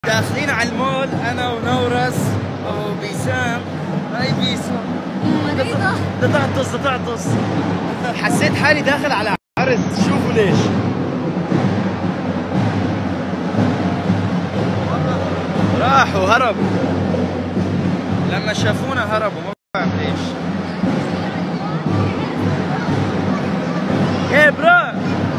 داخلين على المول انا ونورس وبيسام. هاي بيسام ده تعطس. حسيت حالي داخل على عرس، شوفوا ليش. راحوا هربوا لما شافونا، هربوا ما بعرف ليش. ايه برو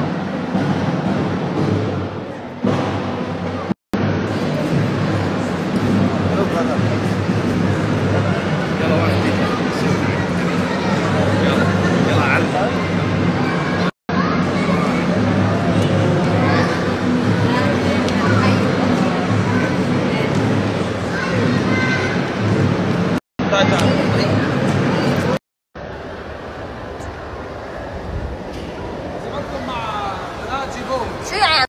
يلا واحد يلا علق. شو يعني؟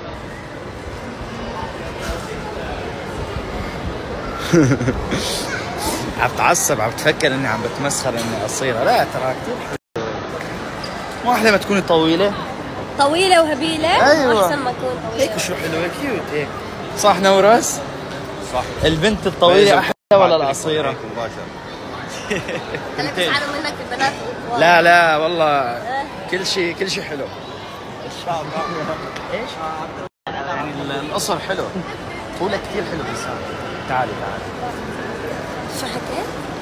عم بتعصب، عم بتفكر اني عم بتمسخر اني قصيره. لا ترى كثير حلوه، مو احلى ما تكوني طويله وهبيله؟ ايوه احسن ما تكون طويله. هيك شو حلوه كيوت هيك. صح نورس؟ صح. البنت الطويله احلى ولا القصيره؟ انا بزعلوا منك البنات الطوال. لا والله كل شيء حلو. ايش؟ يعني القصر حلو، طولك كثير حلو بيسام. تعالي شو حكيت؟